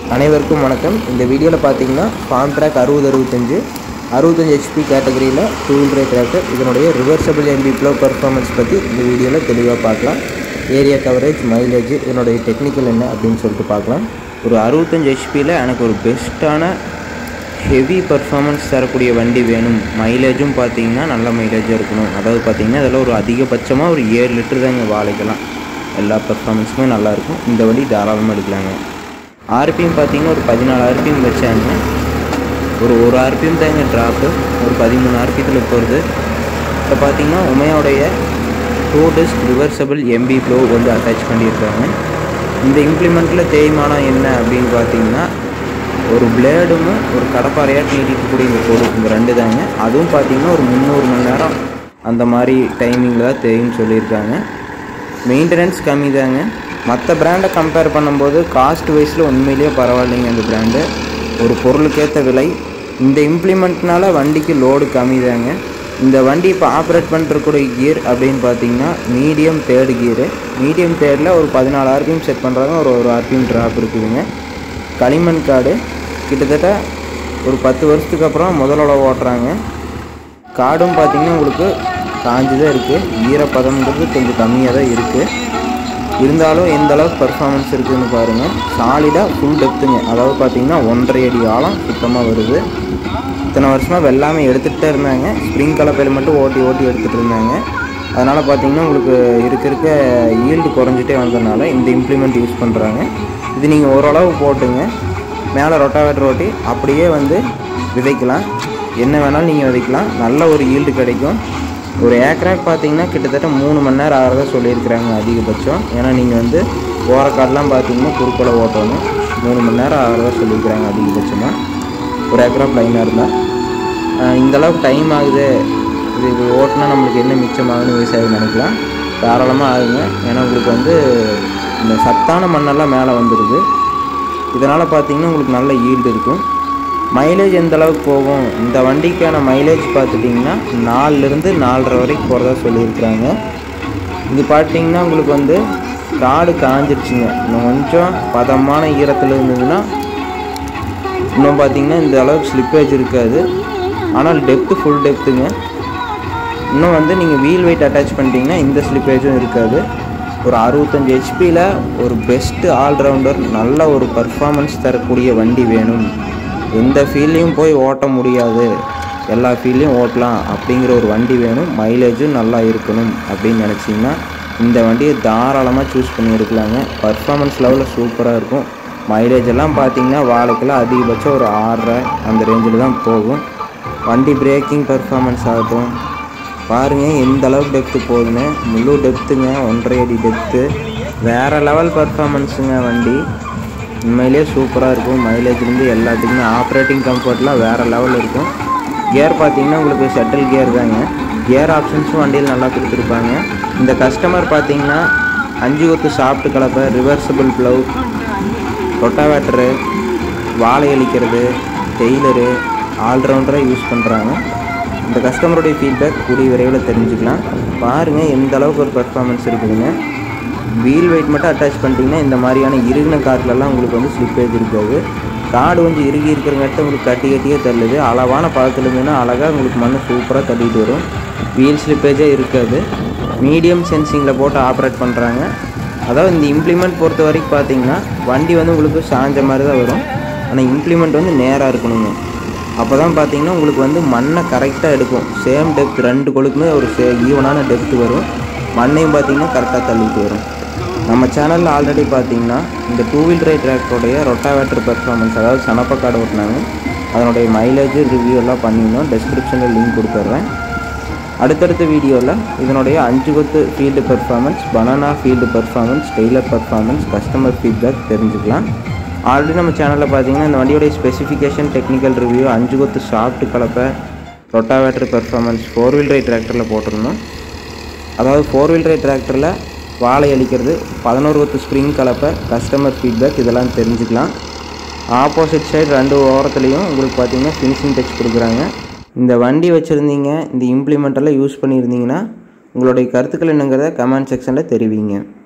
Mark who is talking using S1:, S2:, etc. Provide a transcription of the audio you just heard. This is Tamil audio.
S1: அனைவருக்கும் வணக்கம். இந்த வீடியோவில் பார்த்தீங்கன்னா Farmtrac 6065 HP கேட்டகரியில் 2 wheel டிராக்டர் இதனுடைய ரிவர்சபிள் எம்பி plough பர்ஃபார்மன்ஸ் பற்றி இந்த வீடியோவில் தெளிவாக பார்க்கலாம். ஏரியா கவரேஜ், மைலேஜ், இதனுடைய டெக்னிக்கல் என்ன அப்படின்னு சொல்லிட்டு பார்க்கலாம். ஒரு 65 HPயில் எனக்கு ஒரு பெஸ்ட்டான ஹெவி பர்ஃபார்மன்ஸ் தரக்கூடிய வண்டி வேணும். மைலேஜும் பார்த்தீங்கன்னா நல்ல மைலேஜாக இருக்கணும். அதாவது பார்த்தீங்கன்னா அதில் ஒரு அதிகபட்சமாக ஒரு 7 லிட்டர் தாங்க வாழைக்கலாம். எல்லா பர்ஃபார்மன்ஸுமே நல்லாயிருக்கும். இந்த வண்டி தாராளமாக எடுக்கலாங்க. RPM பார்த்தீங்கன்னா ஒரு 14 RPM வச்சாங்க. ஒரு RPM தாங்க ட்ராப்பு, ஒரு 13 RPMத்தில் போகிறது. இப்போ பார்த்தீங்கன்னா உமையோடைய 2 disc ரிவர்சபிள் எம்பி plough வந்து அட்டாச் பண்ணியிருக்காங்க. இந்த இம்ப்ளிமெண்ட்டில் தேய்மானம் என்ன அப்படின்னு பார்த்தீங்கன்னா ஒரு பிளேடும் ஒரு கடப்பாறையாக நீட்டிக்கக்கூடிய இந்த கோடு, இந்த 2 தாங்க. அதுவும் பார்த்தீங்கன்னா ஒரு 300 மணி நேரம் அந்த மாதிரி டைமிங்கில் தான் தேயும்னு சொல்லியிருக்காங்க. மெயின்டெனன்ஸ் கம்மி தாங்க. மற்ற பிராண்டை கம்பேர் பண்ணும்போது காஸ்ட் வைஸில் உண்மையிலேயே பரவாயில்லைங்க. அந்த பிராண்டு ஒரு பொருளுக்கேற்ற விலை. இந்த இம்ப்ளிமெண்ட்னால வண்டிக்கு லோடு கம்மி தாங்க. இந்த வண்டி இப்போ ஆப்ரேட் பண்ணுறக்கூடிய கியர் அப்படின்னு பார்த்தீங்கன்னா மீடியம் தேர்டு கியரு. மீடியம் தேர்டில் ஒரு 14 RPM செட் பண்ணுறாங்க. ஒரு RPM ட்ராப் இருக்குதுங்க. களிமண் காடு கிட்டத்தட்ட ஒரு 10 வருஷத்துக்கு அப்புறம் முதலோட ஓட்டுறாங்க. காடும் பார்த்திங்கன்னா உங்களுக்கு காஞ்சி தான் இருக்குது. ஈரப்பதம்ங்கிறது கொஞ்சம் கம்மியாக தான் இருக்குது. இருந்தாலும் எந்த அளவுக்கு பர்ஃபார்மன்ஸ் இருக்குதுன்னு பாருங்கள். சாலிடாக ஃபுல் டெப்த்துங்க. அதாவது பார்த்திங்கன்னா 1.5 அடி ஆழம் சுத்தமாக வருது. இத்தனை வருஷமாக வெள்ளாமை எடுத்துகிட்டே இருந்தாங்க. ஸ்ப்ரிங் கலப்பையில் மட்டும் ஓட்டி எடுத்துகிட்டு இருந்தாங்க. அதனால் பார்த்திங்கன்னா உங்களுக்கு இருக்க ஈல்டு குறைஞ்சிட்டே வந்ததுனால இந்த இம்ப்ளிமெண்ட் யூஸ் பண்ணுறாங்க. இது நீங்கள் ஓரளவு போட்டுங்க, மேலே ரொட்டாவேட்டர் ஓட்டி அப்படியே வந்து விதைக்கலாம். என்ன வேணாலும் நீங்கள் விதைக்கலாம். நல்ல ஒரு ஈல்டு கிடைக்கும். ஒரு ஏக்கராக்கு பார்த்தீங்கன்னா கிட்டத்தட்ட 3 மணி நேரம் ஆகிறதா சொல்லியிருக்கிறாங்க அதிகபட்சம். ஏன்னா நீங்கள் வந்து ஓரக்காடெலாம் பார்த்தீங்கன்னா குறுக்கோலை ஓட்டணும். 3 மணி நேரம் ஆகிறதா சொல்லியிருக்கிறாங்க அதிகபட்சமாக. ஒரு ஏக்கரா ப்ளைனாக இருந்தால் இந்தளவுக்கு டைம் ஆகுது. இது ஓட்டினா நம்மளுக்கு என்ன மிச்சமாகுன்னு விவசாயம் நினைக்கலாம். தாராளமாக ஆகுங்க. ஏன்னா உங்களுக்கு வந்து இந்த சத்தான மண்ணெல்லாம் மேலே வந்துடுது. இதனால் பார்த்தீங்கன்னா உங்களுக்கு நல்ல ஈல்டு இருக்கும். மைலேஜ் எந்த அளவுக்கு போகும், இந்த வண்டிக்கான மைலேஜ் பார்த்துட்டிங்கன்னா 4லேருந்து 4.5 வரைக்கும் போகிறதா சொல்லியிருக்கிறாங்க. இது பார்த்திங்கன்னா உங்களுக்கு வந்து காடு காஞ்சிருச்சுங்க. இன்னும் கொஞ்சம் பதமான ஈரத்தில் இருந்ததுன்னா இன்னும் பார்த்திங்கன்னா இந்த அளவுக்கு ஸ்லிப்பேஜ் இருக்காது. ஆனால் டெப்த்து ஃபுல் டெப்த்துங்க. இன்னும் வந்து நீங்கள் வீல் வெயிட் அட்டாச் பண்ணிட்டீங்கன்னா இந்த ஸ்லிப்பேஜும் இருக்காது. ஒரு 65 HPயில் ஒரு பெஸ்ட்டு ஆல்ரவுண்டர் நல்ல ஒரு பர்ஃபார்மன்ஸ் தரக்கூடிய வண்டி வேணும். எந்த ஃபீல்டையும் போய் ஓட்ட முடியாது, எல்லா ஃபீல்டையும் ஓட்டலாம் அப்படிங்கிற ஒரு வண்டி வேணும். மைலேஜும் நல்லா இருக்கணும் அப்படின்னு நினச்சிங்கன்னா இந்த வண்டியை தாராளமாக சூஸ் பண்ணி எடுக்கலாங்க. பர்ஃபார்மன்ஸ் லெவலில் சூப்பராக இருக்கும். மைலேஜ் எல்லாம் பார்த்திங்கன்னா வாழைக்கெல்லாம் அதிகபட்சம் ஒரு 6.5 அந்த ரேஞ்சில் தான் போகும். வண்டி பிரேக்கிங் பர்ஃபார்மன்ஸ் ஆகட்டும் பாருங்கள் எந்த அளவுக்கு டெப்த்து போகுதுன்னு. முழு டெப்த்துங்க, 1.5 அடி டெப்த்து. வேறு லெவல் பர்ஃபார்மன்ஸுங்க வண்டி. உண்மையிலே சூப்பராக இருக்கும். மைலேஜ்லேருந்து எல்லாத்துக்குமே ஆப்ரேட்டிங் கம்ஃபர்ட்லாம் வேறு லெவலில் இருக்கும். கியர் பார்த்திங்கன்னா உங்களுக்கு ஷட்டில் கியர் தாங்க. கியர் ஆப்ஷன்ஸும் வண்டியில் நல்லா கொடுத்துருப்பாங்க. இந்த கஸ்டமர் பார்த்திங்கன்னா 5 கொத்து சாஃப்ட் கலப்பை, ரிவர்சபிள் plough, ரொட்டாவேட்டரு, வாழை அளிக்கிறது, டெய்லரு, ஆல்ரவுண்டராக யூஸ் பண்ணுறாங்க. இந்த கஸ்டமருடைய ஃபீட்பேக் கூடிய விரைவில் தெரிஞ்சுக்கலாம். பாருங்கள் எந்த அளவுக்கு ஒரு பர்ஃபார்மன்ஸ் இருக்குதுங்க. வீல் வெயிட் மட்டும் அட்டாச் பண்ணிட்டீங்கன்னா இந்த மாதிரியான இறுகின காட்டிலலாம் உங்களுக்கு வந்து ஸ்லிப்பேஜ் இருக்காது. காடு கொஞ்சம் இறுகி இருக்கிறங்காட்டி உங்களுக்கு கட்டியே தள்ளுது. அளவான பழத்தில் இருந்ததுன்னா அழகாக உங்களுக்கு மண் சூப்பராக தள்ளிட்டு வரும். வீல் ஸ்லிப்பேஜே இருக்காது. மீடியம் சென்சிங்கில் போட்டு ஆப்ரேட் பண்ணுறாங்க. அதாவது இந்த இம்ப்ளிமெண்ட் பொறுத்த வரைக்கும் பார்த்தீங்கன்னா வண்டி வந்து உங்களுக்கு சாஞ்ச மாதிரி தான் வரும். ஆனால் இம்ப்ளிமெண்ட் வந்து நேராக இருக்கணுங்க. அப்போ தான் பார்த்தீங்கன்னா உங்களுக்கு வந்து மண்ணை கரெக்டாக எடுக்கும். சேம் டெப்த் 2 கொழுக்குமே ஒரு ஈவனான டெப்த்து வரும். மண்ணையும் பார்த்தீங்கன்னா கரெக்டாக தள்ளிட்டு வரும். நம்ம சேனலில் ஆல்ரெடி பார்த்தீங்கன்னா இந்த 2 wheel டிராக்டருடைய ரொட்டாவேட்டர் பர்ஃபார்மன்ஸ், அதாவது சனப்பக்காடு ஓட்டினாங்க, அதனுடைய மைலேஜ் ரிவ்யூ எல்லாம் பண்ணியிருந்தோம். டெஸ்கிரிப்ஷனில் லிங்க் கொடுத்துட்றேன். அடுத்தடுத்த வீடியோவில் இதனுடைய 5 கொத்து field performance, banana field performance, trailer performance, customer feedback தெரிஞ்சுக்கலாம். ஆல்ரெடி நம்ம சேனலில் பார்த்தீங்கன்னா இந்த வண்டியோடைய ஸ்பெசிஃபிகேஷன், டெக்னிக்கல் ரிவ்யூ, 5 கொத்து சாஃப்ட் கலப்பை, ரொட்டாவேட்டர் பர்ஃபார்மன்ஸ் 4 wheel டிராக்டரில் போட்டிருந்தோம். அதாவது 4 wheel டிராக்டரில் வாழை அளிக்கிறது, 11 கொத்து ஸ்ப்ரிங் கலப்பை, கஸ்டமர் ஃபீட்பேக் இதெல்லாம் தெரிஞ்சுக்கலாம். ஆப்போசிட் சைடு 2 ஓரத்துலேயும் உங்களுக்கு பார்த்திங்கன்னா ஃபினிஷிங் டச் கொடுக்குறாங்க. இந்த வண்டி வச்சுருந்தீங்க, இந்த இம்ப்ளிமெண்டெல்லாம் யூஸ் பண்ணியிருந்தீங்கன்னா உங்களுடைய கருத்துக்கள் என்னங்கிறத கமெண்ட் செக்ஷனில் தெரிவிங்க.